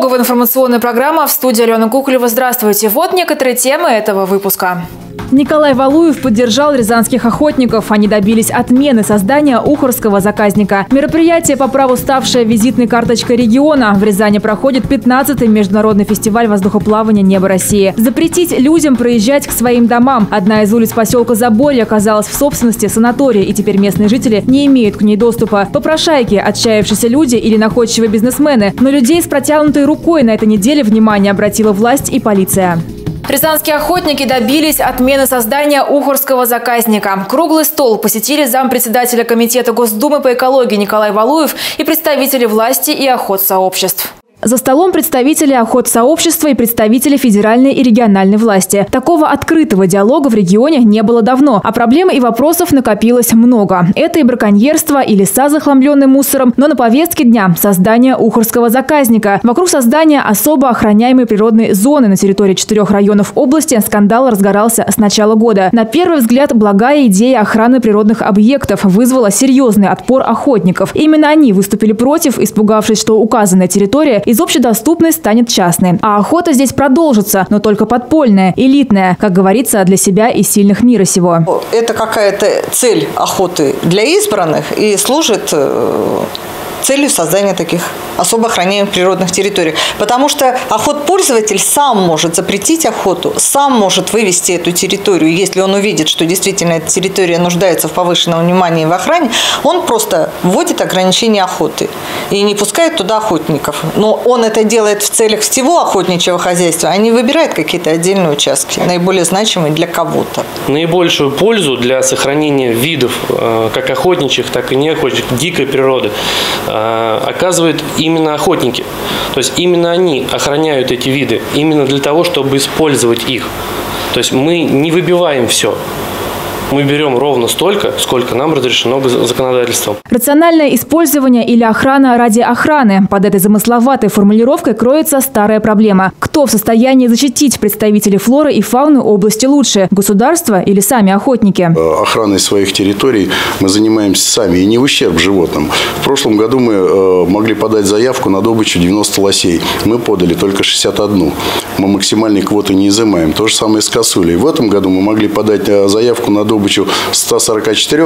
итоговая информационная программа. В студии Алена Куколева. Здравствуйте. Вот некоторые темы этого выпуска. Николай Валуев поддержал рязанских охотников. Они добились отмены создания ухорского заказника. Мероприятие, по праву ставшее визитной карточкой региона, в Рязани проходит 15-й международный фестиваль воздухоплавания «Небо России». Запретить людям проезжать к своим домам. Одна из улиц поселка Заболье оказалась в собственности санатория, и теперь местные жители не имеют к ней доступа. Попрошайки, отчаявшиеся люди или находчивые бизнесмены. Но людей с протянутой рукой на этой неделе внимание обратила власть и полиция. Рязанские охотники добились отмены создания ухорского заказника. Круглый стол посетили зампредседателя комитета Госдумы по экологии Николай Валуев и представители власти и охотсообществ. За столом представители охотсообщества и представители федеральной и региональной власти. Такого открытого диалога в регионе не было давно, а проблем и вопросов накопилось много. Это и браконьерство, и леса, захламленные мусором, но на повестке дня – создание ухорского заказника. Вокруг создания особо охраняемой природной зоны на территории 4 районов области скандал разгорался с начала года. На первый взгляд, благая идея охраны природных объектов вызвала серьезный отпор охотников. Именно они выступили против, испугавшись, что указанная территория из общедоступной станет частной. А охота здесь продолжится, но только подпольная, элитная, как говорится, для себя и сильных мира сего. Это какая-то цель охоты для избранных и служит целью создания таких особо охраняемых природных территорий. Потому что охотпользователь сам может запретить охоту, сам может вывести эту территорию. Если он увидит, что действительно эта территория нуждается в повышенном внимании и в охране, он просто вводит ограничения охоты и не пускает туда охотников. Но он это делает в целях всего охотничьего хозяйства, а не выбирает какие-то отдельные участки, наиболее значимые для кого-то. Наибольшую пользу для сохранения видов, как охотничьих, так и неохотничьих, дикой природы, оказывают именно охотники. То есть именно они охраняют эти виды именно для того, чтобы использовать их. То есть мы не выбиваем все. Мы берем ровно столько, сколько нам разрешено законодательством. Рациональное использование или охрана ради охраны. Под этой замысловатой формулировкой кроется старая проблема. Кто в состоянии защитить представителей флоры и фауны области лучше? Государство или сами охотники? Охраной своих территорий мы занимаемся сами и не в ущерб животным. В прошлом году мы могли подать заявку на добычу 90 лосей. Мы подали только 61. Мы максимальной квоты не изымаем. То же самое с косулей. В этом году мы могли подать заявку на добычу 144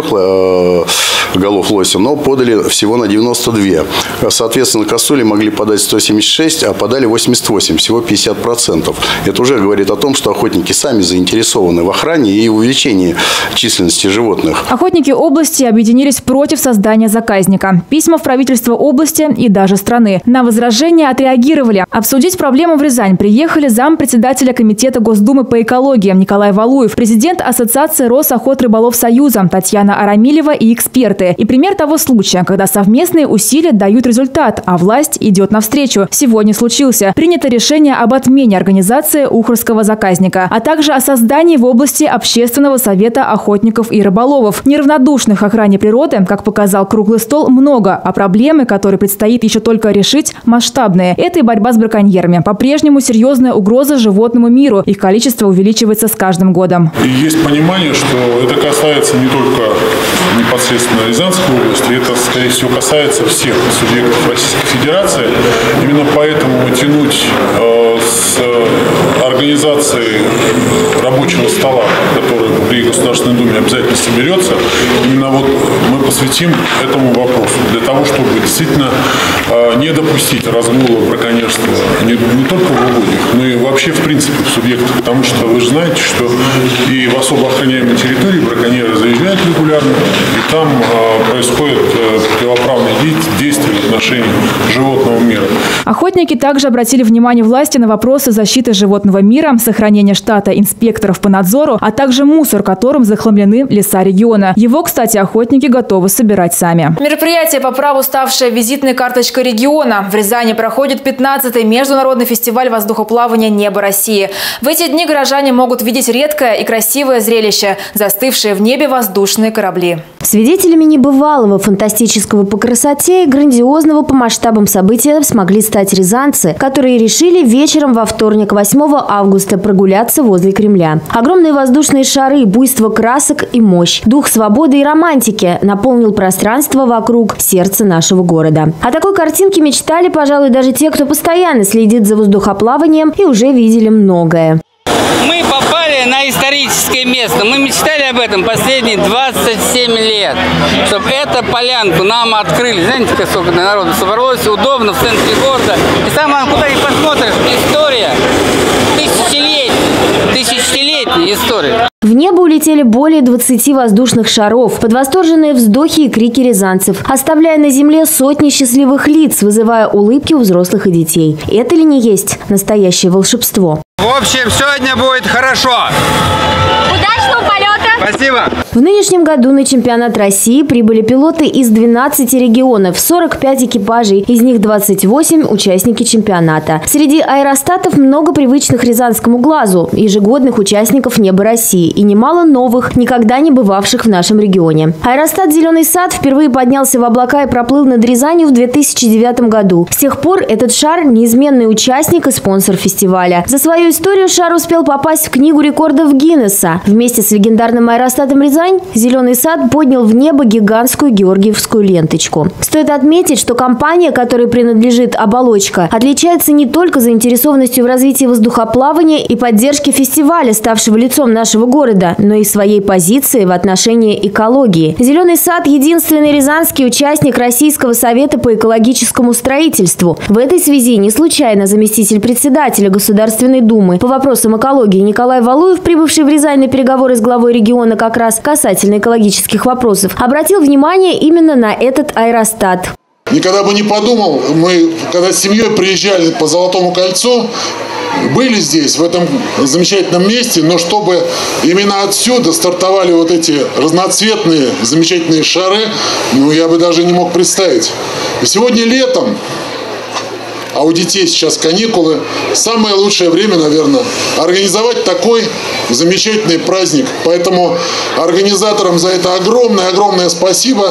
голов лося, но подали всего на 92. Соответственно, косули могли подать 176, а подали 88, всего 50%. Это уже говорит о том, что охотники сами заинтересованы в охране и увеличении численности животных. Охотники области объединились против создания заказника. Письма в правительство области и даже страны. На возражения отреагировали. Обсудить проблему в Рязань приехали зампредседателя комитета Госдумы по экологии Николай Валуев, президент Ассоциации Росохотрыболов Союза Татьяна Арамилева и эксперты. И пример того случая, когда совместные усилия дают результат, а власть идет навстречу. Сегодня случился. Принято решение об отмене организации ухорского заказника, а также о создании в области общественного совета охотников и рыболовов. Неравнодушных к охране природы, как показал круглый стол, много, а проблемы, которые предстоит еще только решить, масштабные. Это и борьба с браконьерами. По-прежнему серьезная угроза животному миру. Их количество увеличивается с каждым годом. И есть понимание, что это касается не только непосредственно Рязанской области, это, скорее всего, касается всех субъектов Российской Федерации. Именно поэтому тянуть с организации рабочего стола, который при Государственной Думе обязательно соберется, именно вот мы посвятим этому вопросу, для того, чтобы действительно не допустить разгула браконьерства не только в угодьях, но и вообще в принципе в субъектах, потому что вы же знаете, что и в особо охраняемой территории браконьеры заезжают регулярно, и там происходят противоправные действия в отношении животного мира. Охотники также обратили внимание власти на вопросы защиты животного мира, сохранения штата инспекторов по надзору, а также мусор, которым захламлены леса региона. Его, кстати, охотники готовы собирать сами. Мероприятие, по праву ставшее визитной карточкой региона. В Рязани проходит 15-й международный фестиваль воздухоплавания «Небо России». В эти дни горожане могут видеть редкое и красивое зрелище – застывшие в небе воздушные корабли. Свидетелями небывалого, фантастического по красоте и грандиозного по масштабам события смогли стать рязанцы, которые решили вечером во вторник, 8 августа, прогуляться возле Кремля. Огромные воздушные шары, буйство красок и мощь, дух свободы и романтики наполнил пространство вокруг сердца нашего города. О такой картинке мечтали, пожалуй, даже те, кто постоянно следит за воздухоплаванием и уже видели многое. Мы попали на историческое место. Мы мечтали об этом последние 27 лет. Чтобы эту полянку нам открыли. Знаете, сколько народу собралось, удобно в центре города. И самое, куда ни посмотришь, история. Тысячелетняя история. В небо улетели более 20 воздушных шаров, под восторженные вздохи и крики рязанцев, оставляя на земле сотни счастливых лиц, вызывая улыбки у взрослых и детей. Это ли не есть настоящее волшебство? В общем, сегодня будет хорошо. Удачного полета! Спасибо! В нынешнем году на чемпионат России прибыли пилоты из 12 регионов, 45 экипажей, из них 28 участники чемпионата. Среди аэростатов много привычных рязанскому глазу, ежегодных участников «Неба России» и немало новых, никогда не бывавших в нашем регионе. Аэростат «Зеленый сад» впервые поднялся в облака и проплыл над Рязанью в 2009 году. С тех пор этот шар – неизменный участник и спонсор фестиваля. За свою историю шар успел попасть в книгу рекордов Гиннесса. Вместе с легендарным аэростатом «Рязань» «Зеленый сад» поднял в небо гигантскую георгиевскую ленточку. Стоит отметить, что компания, которой принадлежит оболочка, отличается не только заинтересованностью в развитии воздухоплавания и поддержке фестиваля, ставшего лицом нашего города, но и своей позицией в отношении экологии. «Зеленый сад» – единственный рязанский участник Российского совета по экологическому строительству. В этой связи не случайно заместитель председателя Государственной Думы по вопросам экологии Николай Валуев, прибывший в Рязань на переговоры с главой региона как раз касательно экологических вопросов, обратил внимание именно на этот аэростат. Никогда бы не подумал, мы когда с семьей приезжали по Золотому кольцу, были здесь, в этом замечательном месте, но чтобы именно отсюда стартовали вот эти разноцветные замечательные шары, я бы даже не мог представить. И сегодня летом, а у детей сейчас каникулы, самое лучшее время, наверное, организовать такой замечательный праздник. Поэтому организаторам за это огромное спасибо.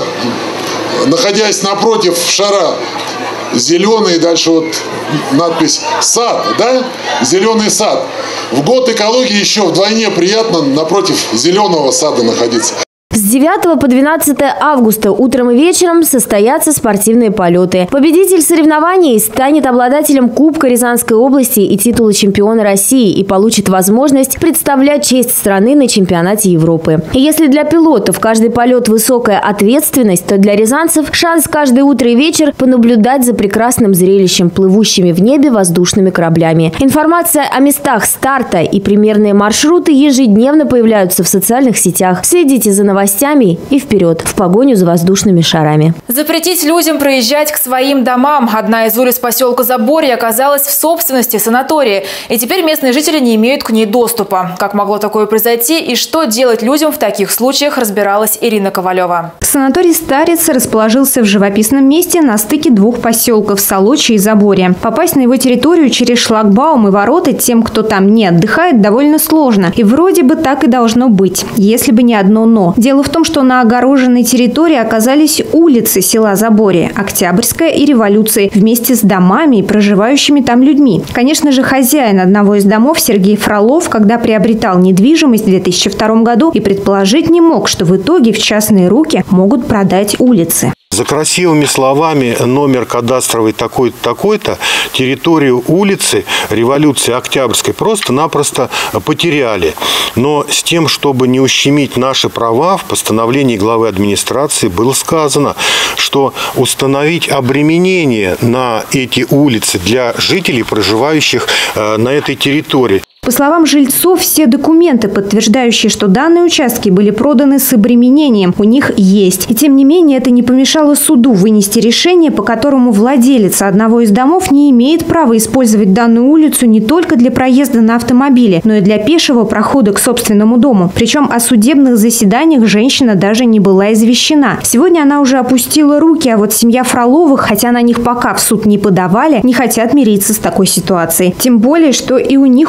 Находясь напротив шара зеленый, дальше вот надпись «Сад», да? «Зеленый сад». В год экологии еще вдвойне приятно напротив зеленого сада находиться. С 9 по 12 августа утром и вечером состоятся спортивные полеты. Победитель соревнований станет обладателем Кубка Рязанской области и титула чемпиона России и получит возможность представлять честь страны на чемпионате Европы. И если для пилотов каждый полет высокая ответственность, то для рязанцев шанс каждое утро и вечер понаблюдать за прекрасным зрелищем, плывущими в небе воздушными кораблями. Информация о местах старта и примерные маршруты ежедневно появляются в социальных сетях. Следите за новостями и вперед, в погоню за воздушными шарами. Запретить людям проезжать к своим домам. Одна из улиц поселка Заборье оказалась в собственности санатория. И теперь местные жители не имеют к ней доступа. Как могло такое произойти и что делать людям в таких случаях, разбиралась Ирина Ковалева. Санаторий «Старец» расположился в живописном месте на стыке двух поселков – Солочи и Заборье. Попасть на его территорию через шлагбаум и ворота тем, кто там не отдыхает, довольно сложно. И вроде бы так и должно быть, если бы не одно «но». Дело в том, что на огороженной территории оказались улицы села Заборье, Октябрьская и Революции, вместе с домами и проживающими там людьми. Конечно же, хозяин одного из домов, Сергей Фролов, когда приобретал недвижимость в 2002 году, и предположить не мог, что в итоге в частные руки могут продать улицы. За красивыми словами номер кадастровый такой-то, такой-то, территорию улицы Революции Октябрьской просто-напросто потеряли. Но с тем, чтобы не ущемить наши права, в постановлении главы администрации было сказано, что установить обременение на эти улицы для жителей, проживающих на этой территории. По словам жильцов, все документы, подтверждающие, что данные участки были проданы с обременением, у них есть. И тем не менее, это не помешало суду вынести решение, по которому владелец одного из домов не имеет права использовать данную улицу не только для проезда на автомобиле, но и для пешего прохода к собственному дому. Причем о судебных заседаниях женщина даже не была извещена. Сегодня она уже опустила руки, а вот семья Фроловых, хотя на них пока в суд не подавали, не хотят мириться с такой ситуацией. Тем более, что и у них уже начинается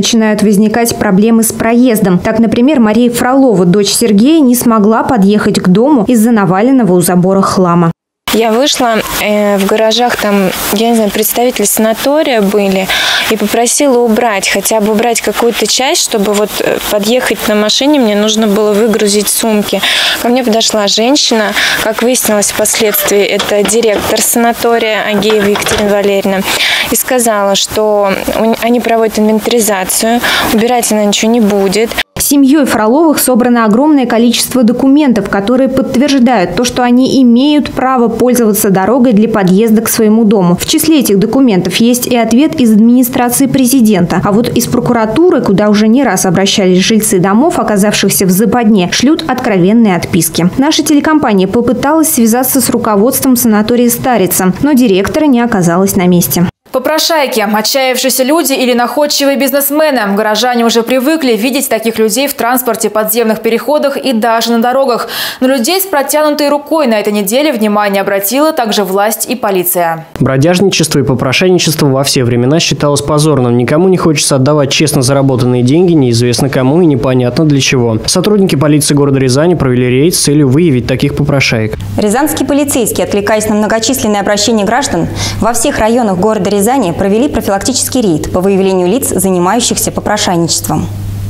начинают возникать проблемы с проездом. Так, например, Мария Фролова, дочь Сергея, не смогла подъехать к дому из-за наваленного у забора хлама. Я вышла, в гаражах там, я не знаю, представители санатория были, и попросила убрать, хотя бы убрать какую-то часть, чтобы вот подъехать на машине, мне нужно было выгрузить сумки. Ко мне подошла женщина, как выяснилось впоследствии, это директор санатория Агеева Екатерина Валерьевна, и сказала, что они проводят инвентаризацию, убирать она ничего не будет. Семьей Фроловых собрано огромное количество документов, которые подтверждают то, что они имеют право пользоваться дорогой для подъезда к своему дому. В числе этих документов есть и ответ из администрации президента. А вот из прокуратуры, куда уже не раз обращались жильцы домов, оказавшихся в западне, шлют откровенные отписки. Наша телекомпания попыталась связаться с руководством санатория «Старица», но директора не оказалось на месте. Попрошайки, отчаявшиеся люди или находчивые бизнесмены. Горожане уже привыкли видеть таких людей в транспорте, подземных переходах и даже на дорогах. На людей с протянутой рукой на этой неделе внимание обратила также власть и полиция. Бродяжничество и попрошайничество во все времена считалось позорным. Никому не хочется отдавать честно заработанные деньги, неизвестно кому и непонятно для чего. Сотрудники полиции города Рязани провели рейд с целью выявить таких попрошаек. Рязанские полицейские, откликаясь на многочисленные обращения граждан, во всех районах города Рязани провели профилактический рейд по выявлению лиц, занимающихся попрошайничеством.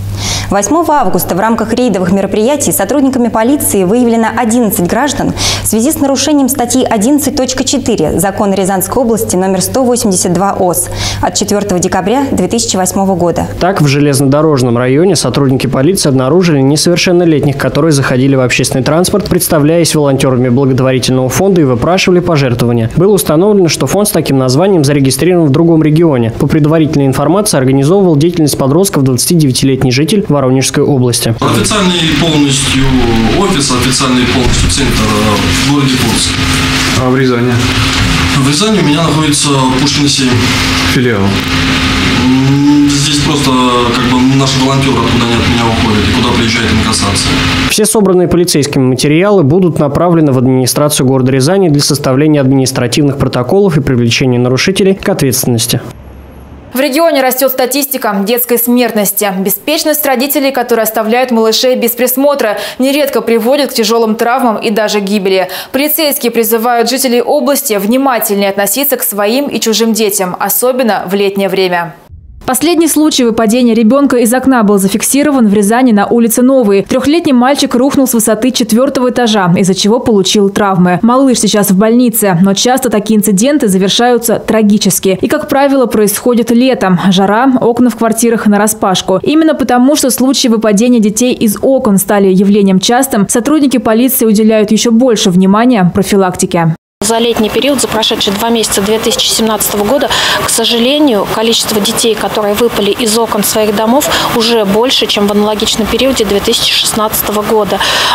8 августа в рамках рейдовых мероприятий сотрудниками полиции выявлено 11 граждан в связи с нарушением статьи 11.4 Закона Рязанской области номер 182 ОС от 4 декабря 2008 года. Так, в железнодорожном районе сотрудники полиции обнаружили несовершеннолетних, которые заходили в общественный транспорт, представляясь волонтерами благотворительного фонда и выпрашивали пожертвования. Было установлено, что фонд с таким названием зарегистрирован в другом регионе. По предварительной информации организовывал деятельность подростков 29-летний житель Воронежской области. Официальный полностью офис, официальный полностью центр в городе Курск. А в Рязани? В Рязани у меня находится Пушкина 7. Филиал. Здесь просто наши волонтеры откуда они от меня уходят и куда приезжает инкассация. Все собранные полицейскими материалы будут направлены в администрацию города Рязани для составления административных протоколов и привлечения нарушителей к ответственности. В регионе растет статистика детской смертности. Беспечность родителей, которые оставляют малышей без присмотра, нередко приводит к тяжелым травмам и даже гибели. Полицейские призывают жителей области внимательнее относиться к своим и чужим детям, особенно в летнее время. Последний случай выпадения ребенка из окна был зафиксирован в Рязани на улице Новой. 3-летний мальчик рухнул с высоты 4-го этажа, из-за чего получил травмы. Малыш сейчас в больнице, но часто такие инциденты завершаются трагически. И, как правило, происходит летом. Жара, окна в квартирах нараспашку. Именно потому, что случаи выпадения детей из окон стали явлением частым, сотрудники полиции уделяют еще больше внимания профилактике. За летний период, за прошедшие 2 месяца 2017 года, к сожалению, количество детей, которые выпали из окон своих домов, уже больше, чем в аналогичном периоде 2016 года.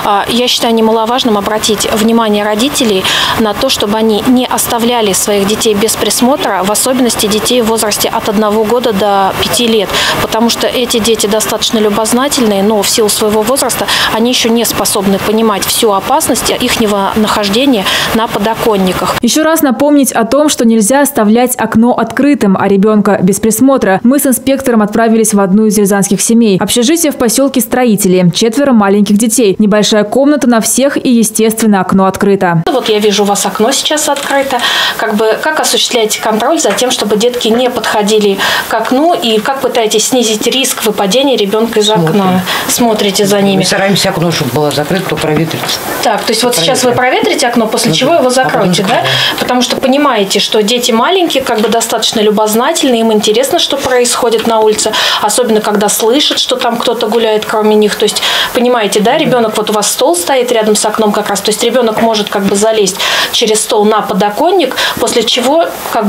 Я считаю немаловажным обратить внимание родителей на то, чтобы они не оставляли своих детей без присмотра, в особенности детей в возрасте от 1 года до 5 лет, потому что эти дети достаточно любознательные, но в силу своего возраста они еще не способны понимать всю опасность ихнего нахождения на подоконнике. Еще раз напомнить о том, что нельзя оставлять окно открытым, а ребенка без присмотра. Мы с инспектором отправились в одну из рязанских семей. Общежитие в поселке Строители. 4 маленьких детей. Небольшая комната на всех и, естественно, окно открыто. Вот я вижу, у вас окно сейчас открыто. Как осуществляете контроль за тем, чтобы детки не подходили к окну, и как пытаетесь снизить риск выпадения ребенка из окна? Смотрите за ними. Мы стараемся окно, чтобы было закрыто, то проветрить. Так, то есть вот сейчас вы проветрите окно, после чего его закроете. Да? Потому что понимаете, что дети маленькие, достаточно любознательные, им интересно, что происходит на улице, особенно когда слышат, что там кто-то гуляет кроме них. То есть, понимаете, да, ребенок, вот у вас стол стоит рядом с окном как раз, то есть ребенок может залезть через стол на подоконник, после чего,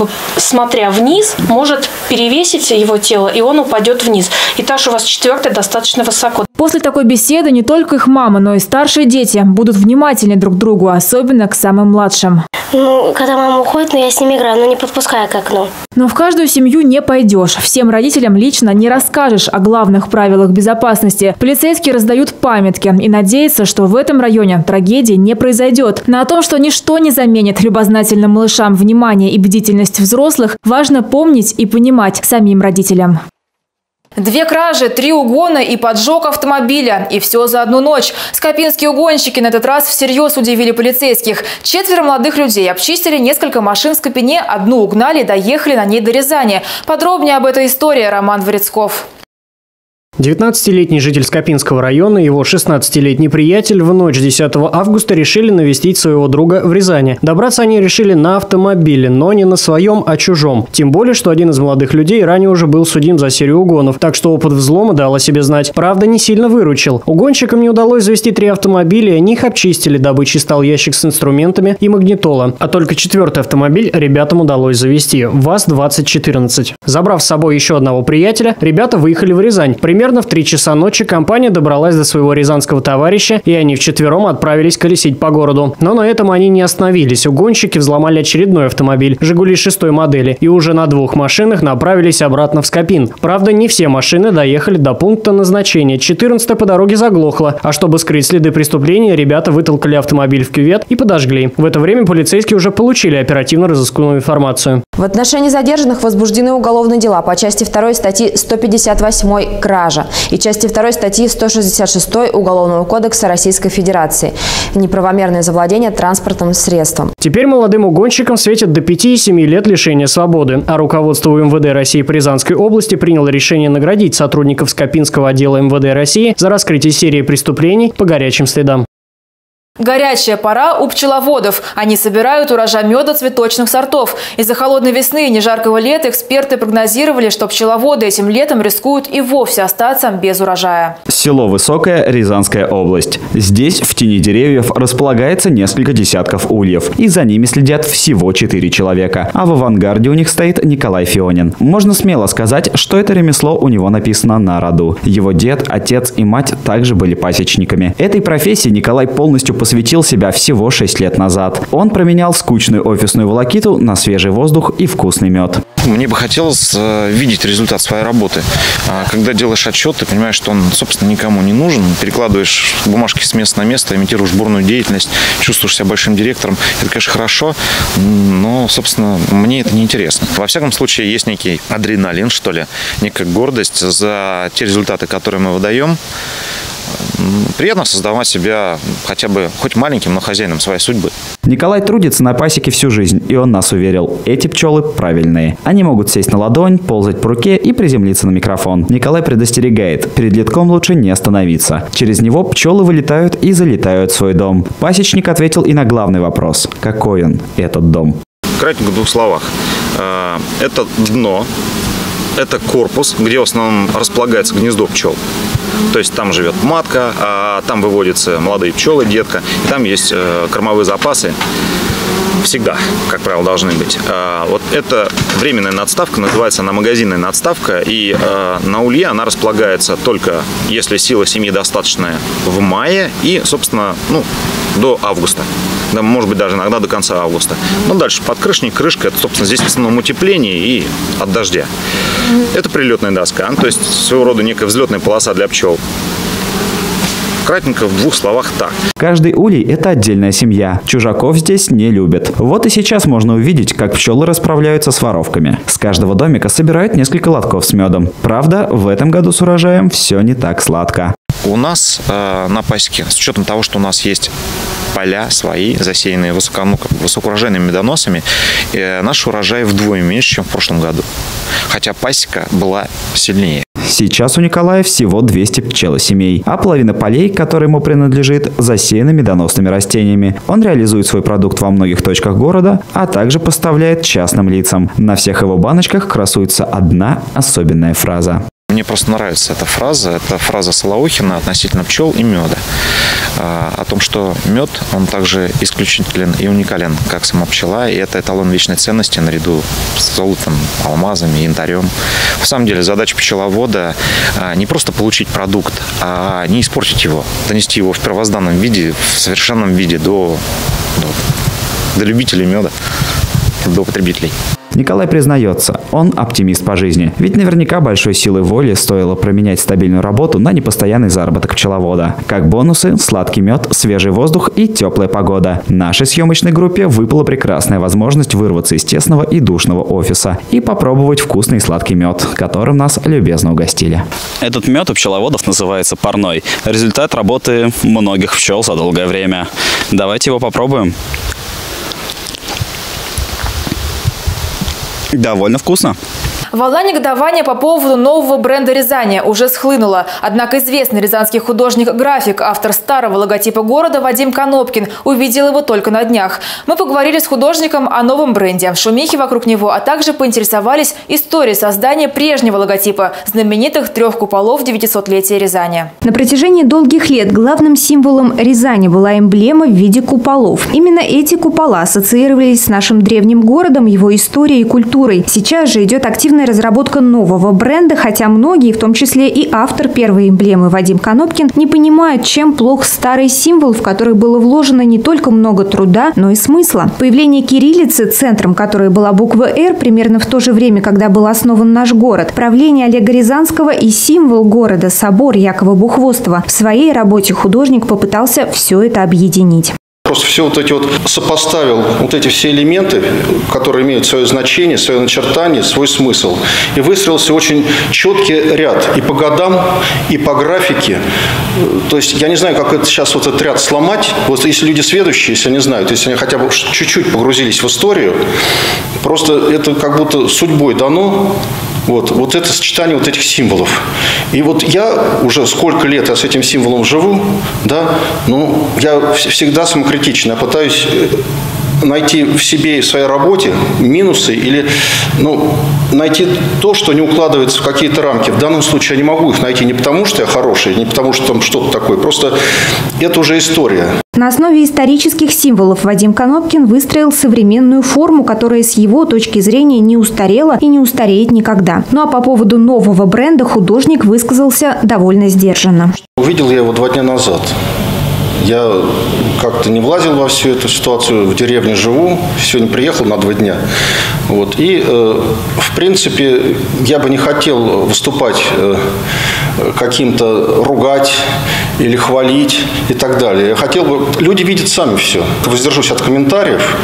смотря вниз, может перевесить его тело, и он упадет вниз. Этаж у вас 4-й, достаточно высоко. После такой беседы не только их мама, но и старшие дети будут внимательнее друг к другу, особенно к самым младшим. Когда мама уходит, я с ними играю, но не подпускаю к окну. Но в каждую семью не пойдешь. Всем родителям лично не расскажешь о главных правилах безопасности. Полицейские раздают памятки и надеются, что в этом районе трагедии не произойдет. Но о том, что ничто не заменит любознательным малышам внимание и бдительность взрослых, важно помнить и понимать самим родителям. 2 кражи, 3 угона и поджог автомобиля. И все за одну ночь. Скопинские угонщики на этот раз всерьез удивили полицейских. 4 молодых людей обчистили несколько машин в Скопине, одну угнали и доехали на ней до Рязани. Подробнее об этой истории Роман Варецков. 19-летний житель Скопинского района и его 16-летний приятель в ночь 10 августа решили навестить своего друга в Рязани. Добраться они решили на автомобиле, но не на своем, а чужом. Тем более, что один из молодых людей ранее уже был судим за серию угонов, так что опыт взлома дал о себе знать. Правда, не сильно выручил. Угонщикам не удалось завести 3 автомобиля, и они их обчистили. Добычей стал ящик с инструментами и магнитола. А только 4-й автомобиль ребятам удалось завести – ВАЗ-2014. Забрав с собой еще одного приятеля, ребята выехали в Рязань. Примерно в 3 часа ночи компания добралась до своего рязанского товарища, и они вчетвером отправились колесить по городу. Но на этом они не остановились. Угонщики взломали очередной автомобиль «Жигули» 6-й модели и уже на 2 машинах направились обратно в Скопин. Правда, не все машины доехали до пункта назначения. 14-я по дороге заглохла, а чтобы скрыть следы преступления, ребята вытолкали автомобиль в кювет и подожгли. В это время полицейские уже получили оперативно-розыскную информацию. В отношении задержанных возбуждены уголовные дела по части 2 статьи 158 «Кража» и части 2 статьи 166 Уголовного кодекса Российской Федерации «Неправомерное завладение транспортным средством». Теперь молодым угонщикам светит до 5 и 7 лет лишения свободы, а руководство МВД России по Рязанской области приняло решение наградить сотрудников Скопинского отдела МВД России за раскрытие серии преступлений по горячим следам. Горячая пора у пчеловодов. Они собирают урожай меда цветочных сортов. Из-за холодной весны и нежаркого лета эксперты прогнозировали, что пчеловоды этим летом рискуют и вовсе остаться без урожая. Село Высокое, Рязанская область. Здесь в тени деревьев располагается несколько десятков ульев. И за ними следят всего 4 человека. А в авангарде у них стоит Николай Фионин. Можно смело сказать, что это ремесло у него написано на роду. Его дед, отец и мать также были пасечниками. Этой профессии Николай полностью посвятил себя всего 6 лет назад. Он променял скучную офисную волокиту на свежий воздух и вкусный мед. Мне бы хотелось видеть результат своей работы. Когда делаешь отчет, ты понимаешь, что он, собственно, никому не нужен. Перекладываешь бумажки с места на место, имитируешь бурную деятельность, чувствуешь себя большим директором. Это, конечно, хорошо, но, собственно, мне это не интересно. Во всяком случае, есть некий адреналин, что ли, некая гордость за те результаты, которые мы выдаем. Приятно создавать себя хотя бы хоть маленьким, но хозяином своей судьбы. Николай трудится на пасеке всю жизнь, и он нас уверил, эти пчелы правильные. Они могут сесть на ладонь, ползать по руке и приземлиться на микрофон. Николай предостерегает, перед литком лучше не остановиться. Через него пчелы вылетают и залетают в свой дом. Пасечник ответил и на главный вопрос. Какой он, этот дом? Кратенько в 2 словах. Это дно. Это корпус, где в основном располагается гнездо пчел. То есть там живет матка, а там выводятся молодые пчелы, детка. И там есть кормовые запасы. Всегда, как правило, должны быть. Вот эта временная надставка, называется она магазинная надставка. И на улье она располагается только, если сила семьи достаточная, в мае и, собственно, до августа. Да, может быть, даже иногда до конца августа. Но дальше подкрышник, крышка, это, собственно, здесь в основном утепление и от дождя. Это прилетная доска, то есть своего рода некая взлетная полоса для пчел. Кратенько в 2 словах так. Каждый улей – это отдельная семья. Чужаков здесь не любят. Вот и сейчас можно увидеть, как пчелы расправляются с воровками. С каждого домика собирают несколько лотков с медом. Правда, в этом году с урожаем все не так сладко. У нас на пасеке, с учетом того, что у нас есть поля свои, засеянные высокоурожайными медоносами, наш урожай вдвое меньше, чем в прошлом году. Хотя пасека была сильнее. Сейчас у Николая всего 200 пчелосемей, а половина полей, которая ему принадлежит, засеяна медоносными растениями. Он реализует свой продукт во многих точках города, а также поставляет частным лицам. На всех его баночках красуется одна особенная фраза. Мне просто нравится эта фраза. Это фраза Солоухина относительно пчел и меда. О том, что мед, он также исключителен и уникален, как сама пчела. И это эталон вечной ценности наряду с золотом, алмазами, янтарем. В самом деле задача пчеловода не просто получить продукт, а не испортить его. Донести его в первозданном виде, в совершенном виде до любителей меда, до потребителей. Николай признается, он оптимист по жизни. Ведь наверняка большой силы воли стоило променять стабильную работу на непостоянный заработок пчеловода. Как бонусы – сладкий мед, свежий воздух и теплая погода. Нашей съемочной группе выпала прекрасная возможность вырваться из тесного и душного офиса и попробовать вкусный сладкий мед, которым нас любезно угостили. Этот мед у пчеловодов называется парной. Результат работы многих пчел за долгое время. Давайте его попробуем. Довольно вкусно. Волна негодования по поводу нового бренда Рязани уже схлынула. Однако известный рязанский художник-график, автор старого логотипа города Вадим Конопкин увидел его только на днях. Мы поговорили с художником о новом бренде, шумихе вокруг него, а также поинтересовались историей создания прежнего логотипа знаменитых 3 куполов 900-летия Рязани. На протяжении долгих лет главным символом Рязани была эмблема в виде куполов. Именно эти купола ассоциировались с нашим древним городом, его историей и культурой. Сейчас же идет активная разработка нового бренда, хотя многие, в том числе и автор первой эмблемы Вадим Конопкин, не понимают, чем плох старый символ, в который было вложено не только много труда, но и смысла. Появление кириллицы, центром которой была буква «Р», примерно в то же время, когда был основан наш город, правление Олега Рязанского и символ города – собор Якова Бухвостова. В своей работе художник попытался все это объединить. Просто все вот эти вот сопоставил, вот эти все элементы, которые имеют свое значение, свое начертание, свой смысл. И выстроился очень четкий ряд и по годам, и по графике. То есть я не знаю, как это сейчас вот этот ряд сломать. Вот если люди сведущие, если они знают, если они хотя бы чуть-чуть погрузились в историю, просто это как будто судьбой дано. Вот это сочетание вот этих символов. И вот я уже сколько лет я с этим символом живу, да, я всегда самокритичен. Я пытаюсь найти в себе и в своей работе минусы или найти то, что не укладывается в какие-то рамки. В данном случае я не могу их найти не потому, что я хороший, не потому, что там что-то такое. Просто это уже история. На основе исторических символов Вадим Конопкин выстроил современную форму, которая с его точки зрения не устарела и не устареет никогда. Ну а по поводу нового бренда художник высказался довольно сдержанно. Увидел я его 2 дня назад. Я как-то не влазил во всю эту ситуацию, в деревне живу, сегодня приехал на 2 дня. И, в принципе, я бы не хотел выступать каким-то, ругать или хвалить и так далее. Я хотел бы, люди видят сами все. Воздержусь от комментариев.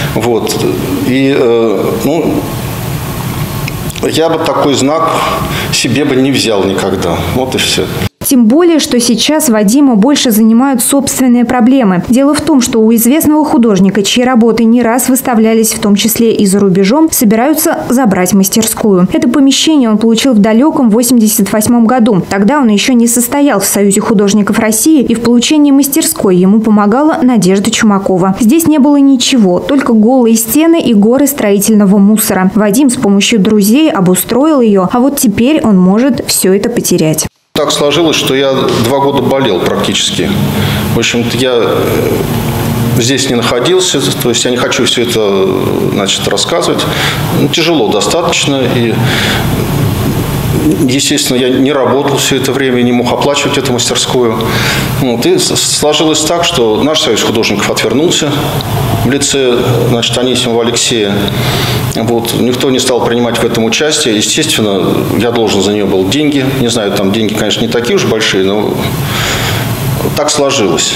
Я бы такой знак себе бы не взял никогда. Вот и все. Тем более, что сейчас Вадима больше занимают собственные проблемы. Дело в том, что у известного художника, чьи работы не раз выставлялись, в том числе и за рубежом, собираются забрать мастерскую. Это помещение он получил в далеком 1988 году. Тогда он еще не состоял в Союзе художников России, и в получении мастерской ему помогала Надежда Чумакова. Здесь не было ничего, только голые стены и горы строительного мусора. Вадим с помощью друзей обустроил ее, а вот теперь он может все это потерять. Так сложилось, что я 2 года болел практически. В общем-то, я здесь не находился, то есть я не хочу все это, рассказывать. Тяжело достаточно, и, естественно, я не работал все это время, не мог оплачивать эту мастерскую. И сложилось так, что наш союз художников отвернулся в лице, Анисимова Алексея. Никто не стал принимать в этом участие. Естественно, я должен за нее был деньги. Не знаю, там деньги, конечно, не такие уж большие, но так сложилось.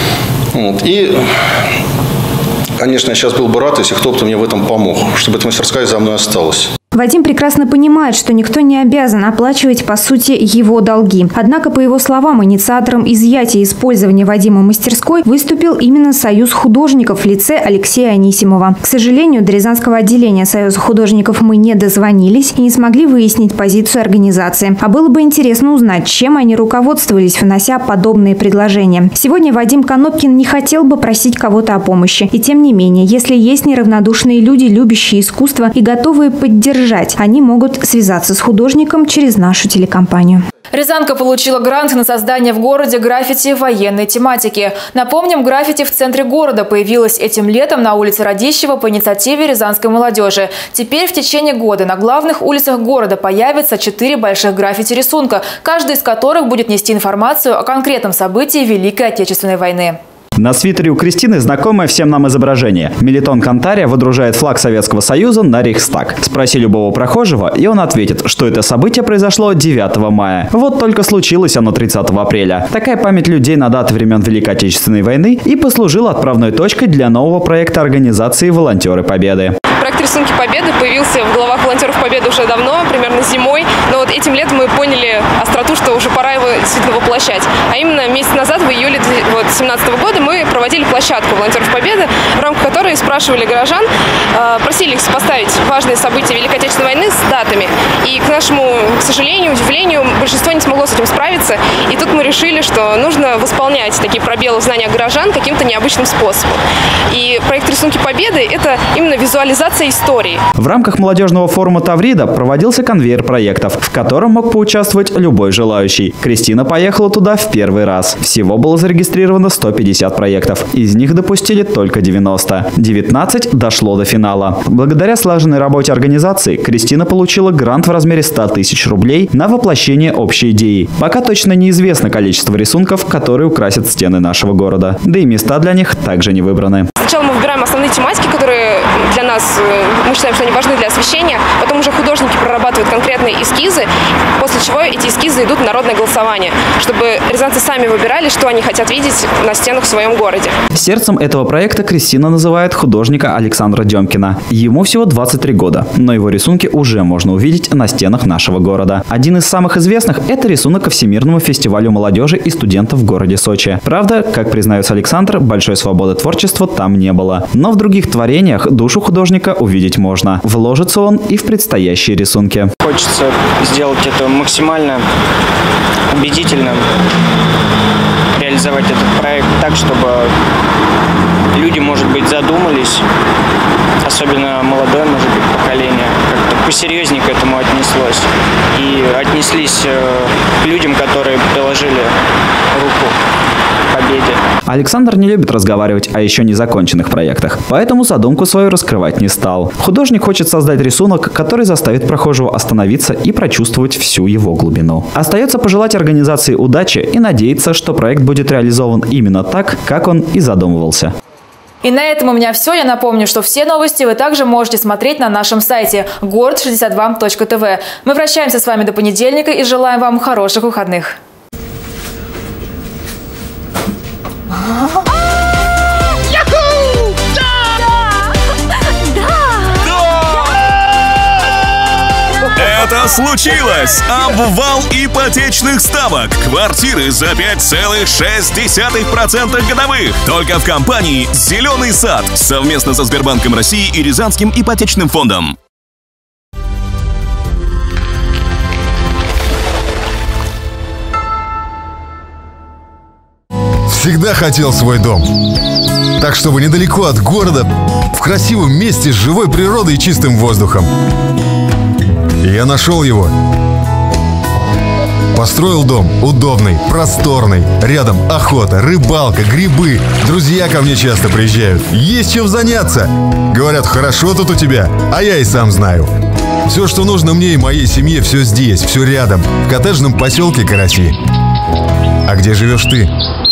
И, конечно, я сейчас был бы рад, если кто-то мне в этом помог, чтобы эта мастерская за мной осталась. Вадим прекрасно понимает, что никто не обязан оплачивать, по сути, его долги. Однако, по его словам, инициатором изъятия использования Вадима мастерской выступил именно Союз художников в лице Алексея Анисимова. К сожалению, до Рязанского отделения Союза художников мы не дозвонились и не смогли выяснить позицию организации. А было бы интересно узнать, чем они руководствовались, внося подобные предложения. Сегодня Вадим Конопкин не хотел бы просить кого-то о помощи. И тем не менее, если есть неравнодушные люди, любящие искусство и готовые поддержать, они могут связаться с художником через нашу телекомпанию. Рязанка получила грант на создание в городе граффити военной тематики. Напомним, граффити в центре города появилось этим летом на улице Радищева по инициативе рязанской молодежи. Теперь в течение года на главных улицах города появится 4 больших граффити-рисунка, каждый из которых будет нести информацию о конкретном событии Великой Отечественной войны. На свитере у Кристины знакомое всем нам изображение. Мелитон Кантария водружает флаг Советского Союза на Рейхстаг. Спроси любого прохожего, и он ответит, что это событие произошло 9 мая. Вот только случилось оно 30 апреля. Такая память людей на даты времен Великой Отечественной войны и послужила отправной точкой для нового проекта организации «Волонтеры Победы». Проект «Рисунки Победы» появился в головах волонтеров Победы уже давно, примерно зимой. Но вот этим летом мы поняли остроту, что уже пора его действительно воплощать. А именно месяц назад, в июле 2017 года, мы проводили площадку волонтеров Победы, в рамках которой спрашивали горожан, просили их сопоставить важные события Великой Отечественной войны с датами. И, к нашему, к сожалению, удивлению, большинство не смогло с этим справиться. И тут мы решили, что нужно восполнять такие пробелы в знаниях горожан каким-то необычным способом. И проект «Рисунки Победы» — это именно визуализация истории. В рамках молодежного форума Таврида проводился конвейер проектов, в котором мог поучаствовать любой желающий. Кристина поехала туда в первый раз. Всего было зарегистрировано 150 проектов. Из них допустили только 90. 19 дошло до финала. Благодаря слаженной работе организации Кристина получила грант в размере 100 тысяч рублей на воплощение общей идеи. Пока точно неизвестно количество рисунков, которые украсят стены нашего города. Да и места для них также не выбраны. Сначала мы выбираем основные тематики, которые для нас, мы считаем, что они важны для освещения. Потом уже художники прорабатывают конкретные эскизы, после чего эти эскизы идут в народное голосование, чтобы рязанцы сами выбирали, что они хотят видеть на стенах в своем городе. Сердцем этого проекта Кристина называет художника Александра Демкина. Ему всего 23 года, но его рисунки уже можно увидеть на стенах нашего города. Один из самых известных – это рисунок ко Всемирному фестивалю молодежи и студентов в городе Сочи. Правда, как признается Александр, большой свободы творчества там не было. Но в других творениях душу художника увидеть можно. Вложится он и в предстоящие рисунки. Хочется сделать это максимально убедительным, реализовать этот проект так, чтобы люди, может быть, задумались, особенно молодое, может быть, поколение, как-то посерьезнее к этому отнеслось и отнеслись к людям, которые приложили руку к победе. Александр не любит разговаривать о еще не законченных проектах, поэтому задумку свою раскрывать не стал. Художник хочет создать рисунок, который заставит прохожего остановиться и прочувствовать всю его глубину. Остается пожелать организации удачи и надеяться, что проект будет реализован именно так, как он и задумывался. И на этом у меня все. Я напомню, что все новости вы также можете смотреть на нашем сайте город62.тв. Мы прощаемся с вами до понедельника и желаем вам хороших выходных. Это случилось! Обвал ипотечных ставок. Квартиры за 5,6% годовых. Только в компании «Зеленый сад» совместно со Сбербанком России и Рязанским ипотечным фондом. Всегда хотел свой дом. Так, чтобы недалеко от города, в красивом месте с живой природой и чистым воздухом. И я нашел его. Построил дом удобный, просторный. Рядом охота, рыбалка, грибы. Друзья ко мне часто приезжают. Есть чем заняться. Говорят, хорошо тут у тебя, а я и сам знаю. Все, что нужно мне и моей семье, все здесь, все рядом. В коттеджном поселке Караси. А где живешь ты?